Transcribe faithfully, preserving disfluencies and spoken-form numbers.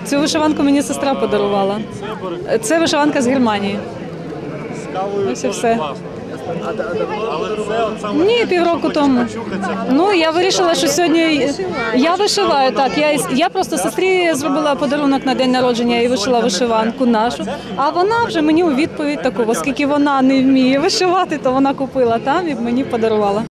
Цю вишиванку мені сестра подарувала. Це вишиванка з Германії. Ось і все. Ні, півроку тому. Ну, я вирішила, що сьогодні я вишиваю, так. Я, я просто сестрі зробила подарунок на день народження і вишила вишиванку нашу. А вона вже мені у відповідь таку, оскільки вона не вміє вишивати, то вона купила там і мені подарувала.